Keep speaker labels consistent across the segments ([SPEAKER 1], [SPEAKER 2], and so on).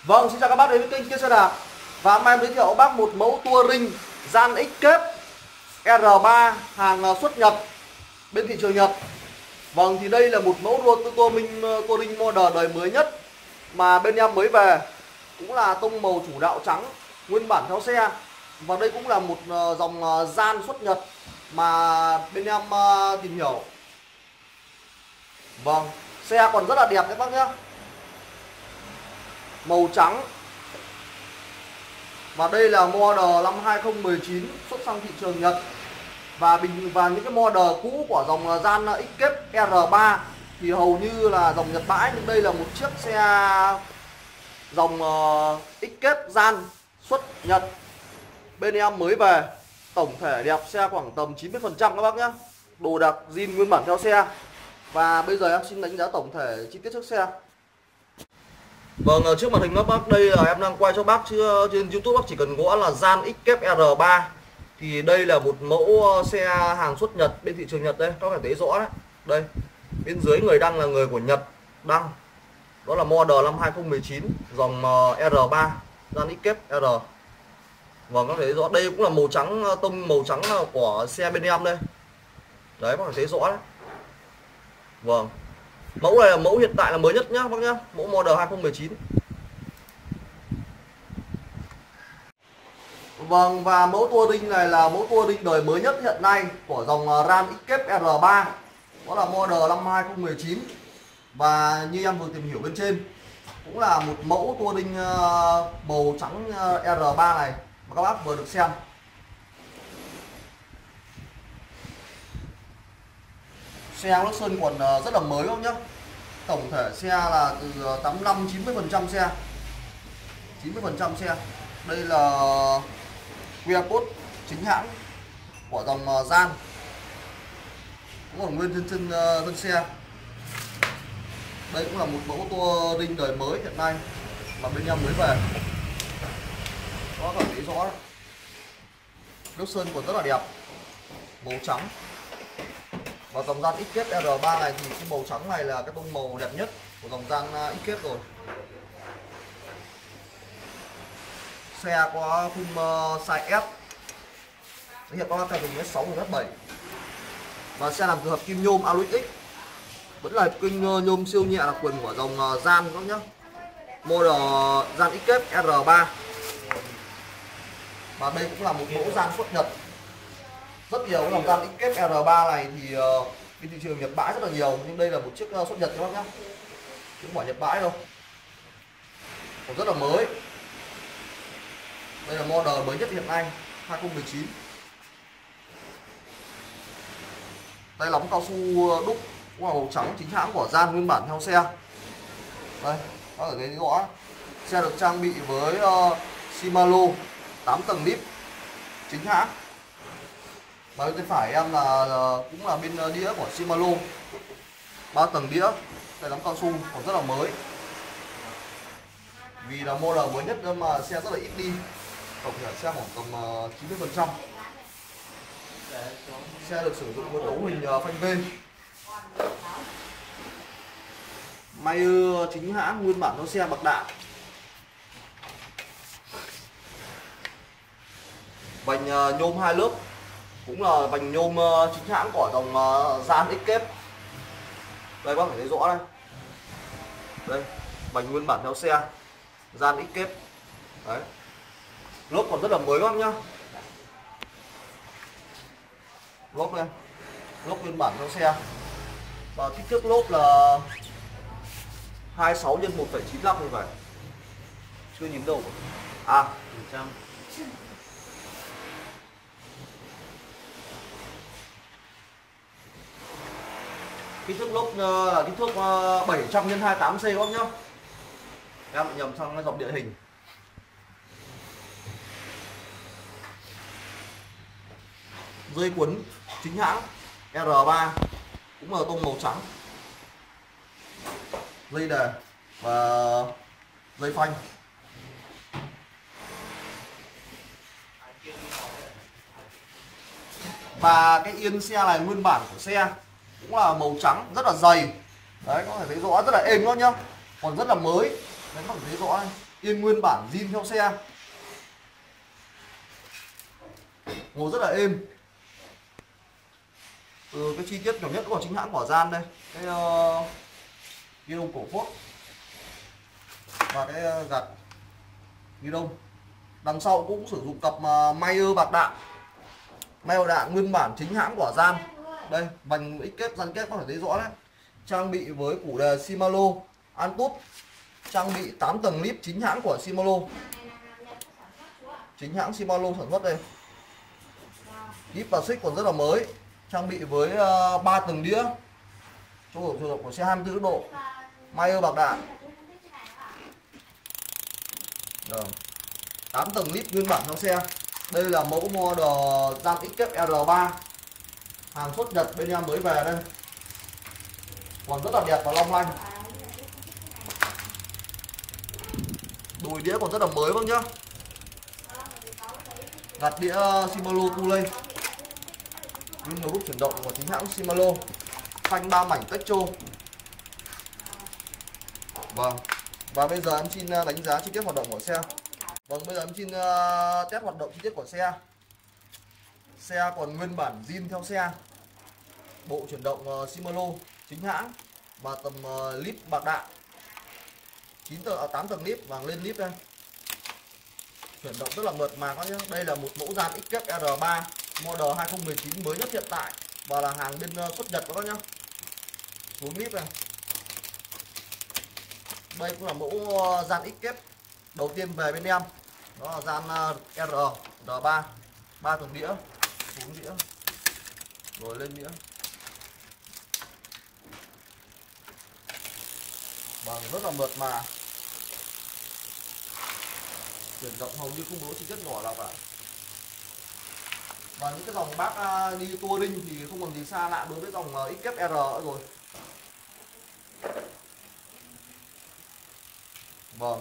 [SPEAKER 1] Vâng, xin chào các bác đến với kênh Kia Xe Đạp. Và hôm nay em giới thiệu các bác một mẫu Touring Gian Escape R3 hàng xuất Nhật bên thị trường Nhật. Vâng, thì đây là một mẫu Touring model đời mới nhất mà bên em mới về, cũng là tông màu chủ đạo trắng, nguyên bản theo xe. Và đây cũng là một dòng Gian xuất Nhật mà bên em tìm hiểu. Vâng, xe còn rất là đẹp các bác nhé, màu trắng. Và đây là model năm 2019 xuất sang thị trường Nhật. Và những cái model cũ của dòng Gian Escape R3 thì hầu như là dòng Nhật bãi, nhưng đây là một chiếc xe dòng Escape Gian xuất Nhật bên em mới về. Tổng thể đẹp, xe khoảng tầm 90% các bác nhé, đồ đạc zin nguyên bản theo xe. Và bây giờ em xin đánh giá tổng thể chi tiết chiếc xe. Vâng, trước màn hình các bác đây là em đang quay cho bác, chứ trên YouTube bác chỉ cần gõ là Gian Escape R3. Thì đây là một mẫu xe hàng xuất Nhật bên thị trường Nhật đây, các bạn thấy rõ đấy. Đây, bên dưới người đăng là người của Nhật đăng. Đó là model năm 2019 dòng R3 Gian Escape R. Vâng, các bạn thấy rõ, đây cũng là màu trắng, tông màu trắng của xe bên em đây. Đấy, các bạn thấy rõ đấy. Vâng, mẫu này là mẫu hiện tại là mới nhất nhá bác nhá, mẫu model 2019. Vâng, và mẫu Touring này là mẫu Touring đời mới nhất hiện nay của dòng Gian Escape R3. Đó là model năm 2019. Và như em vừa tìm hiểu bên trên, cũng là một mẫu Touring màu trắng R3 này mà các bác vừa được xem. Xe lốp sơn còn rất là mới không nhá. Tổng thể xe là từ 85-90% xe, 90% xe. Đây là QR code chính hãng của dòng Gian, cũng còn nguyên thân xe. Đây cũng là một mẫu Touring đời mới hiện nay mà bên em mới về. Đó, các bạn thấy rõ, nước sơn còn rất là đẹp, màu trắng. Và dòng Gian Escape R3 này thì cái màu trắng này là cái tông màu đẹp nhất của dòng Gian Escape rồi. Xe có khung size S, hiện có thành hình S6 và S7. Và xe làm từ hợp kim nhôm Alux X, vẫn là kim nhôm siêu nhẹ đặc quyền của dòng Gian các nhá. Model Gian Escape R3. Và đây cũng là một mẫu Gian xuất Nhật. Rất nhiều dòng Gian Escape R3 này thì bên thị trường Nhật bãi rất là nhiều, nhưng đây là một chiếc xuất Nhật các bác nhá, chứ không phải Nhật bãi đâu, còn rất là mới. Đây là model mới nhất hiện nay 2019. Tay lóng cao su đúc màu trắng chính hãng của Gian nguyên bản theo xe. Đây, các bạn thấy rõ. Xe được trang bị với Shimano 8 tầng lip chính hãng. Và bên tay phải em là cũng là bên đĩa của Shimano 3 tầng đĩa, tay lóng cao su còn rất là mới. Vì là model mới nhất nên mà xe rất là ít đi, tổng thể xe khoảng tầm 90%. Xe được sử dụng với cấu hình phanh V Mayer chính hãng nguyên bản theo xe bạc đạn. Vành nhôm 2 lớp, cũng là vành nhôm chính hãng của dòng Gian Escape. Đây các bạn thấy rõ đây. Đây, vành nguyên bản theo xe Gian Escape. Đấy. Lốp còn rất là mới các bác nhá. Lốp đây, lốp nguyên bản theo xe. Và kích thước lốp là 26 x 1,95 như vậy. Chưa nhìn đâu. À, 100. Kích thước lốp là kích thước 700 x 28 cm các bác nhá. Em lại nhầm sang dòng địa hình. Dây cuốn chính hãng R3, cũng là tông màu trắng. Dây đề và dây phanh. Và cái yên xe này nguyên bản của xe cũng là màu trắng rất là dày. Đấy, có thể thấy rõ rất là êm đó nhá, còn rất là mới. Đấy các bạn thấy rõ này, yên nguyên bản zin theo xe, ngồi rất là êm. Cái chi tiết nhỏ nhất của chính hãng của gian đây, cái ghi đông cổ phốt và cái gạt ghi đông. Đằng sau cũng sử dụng cặp Mayer bạc đạn, Mayer đạn nguyên bản chính hãng của gian. Đây vành x kép gian kép có thể thấy rõ đấy, trang bị với củ đề Shimano Antutu, trang bị 8 tầng clip chính hãng của Shimano, chính hãng Shimano sản xuất đây. Kíp và xích còn rất là mới, trang bị với 3 tầng đĩa cho trường hợp của xe 24 độ, Mayer bạc đạn. Rồi. 8 tầng clip nguyên bản trong xe. Đây là mẫu model gian XF R3, hàng xuất Nhật, bên em mới về đây, còn rất là đẹp và long lanh. Đùi đĩa còn rất là mới vâng nhá. Gạt đĩa Shimano Tulay, nhưng nhiều lúc chuyển động của chính hãng Shimano, phanh 3 mảnh Techo. Vâng. Và bây giờ em xin đánh giá chi tiết hoạt động của xe. Vâng, bây giờ em xin test hoạt động chi tiết của xe. Xe còn nguyên bản zin theo xe, bộ chuyển động Shimano chính hãng và tầm lip bạc đạn, 8 tầng lip và lên lip đây, chuyển động rất là mượt mà các nhé. Đây là một mẫu gian XF R3 model 2019 mới nhất hiện tại và là hàng bên xuất Nhật các nhé. Xuống lip này. Đây cũng là mẫu gian XF đầu tiên về bên em, đó là gian R3, 3 tầng đĩa, xuống đĩa rồi lên đĩa. Vâng, rất là mượt mà, chuyển động hầu như không có chi tiết nhỏ nào cả. Và những cái dòng bác đi touring thì không còn gì xa lạ đối với dòng XF R nữa rồi. Vâng.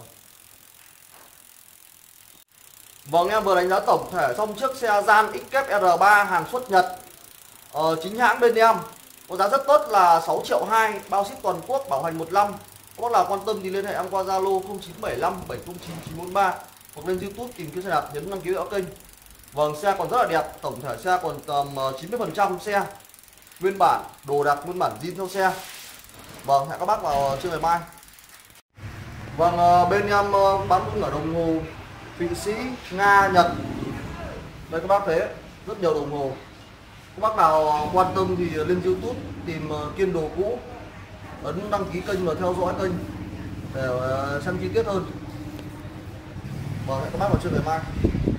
[SPEAKER 1] Vâng, em vừa đánh giá tổng thể xong chiếc xe gian XF R3 hàng xuất Nhật, chính hãng bên em, có giá rất tốt là 6,2 triệu, bao ship toàn quốc, bảo hành 1 năm. Các bác nào quan tâm thì liên hệ em qua Zalo 0975 709 943 hoặc lên YouTube tìm kiếm xe đạp, nhấn đăng ký vào kênh. Vâng, xe còn rất là đẹp, tổng thể xe còn tầm 90% xe nguyên bản, đồ đạc nguyên bản zin theo xe. Vâng, hẹn các bác vào trưa ngày mai. Vâng, bên em bán cũng ở đồng hồ Thụy Sĩ, Nga, Nhật. Đây các bác thấy rất nhiều đồng hồ. Các bác nào quan tâm thì lên YouTube tìm Kiên Đồ Cũ, ấn đăng ký kênh và theo dõi kênh để xem chi tiết hơn. Vâng, hẹn các bác vào trưa ngày mai.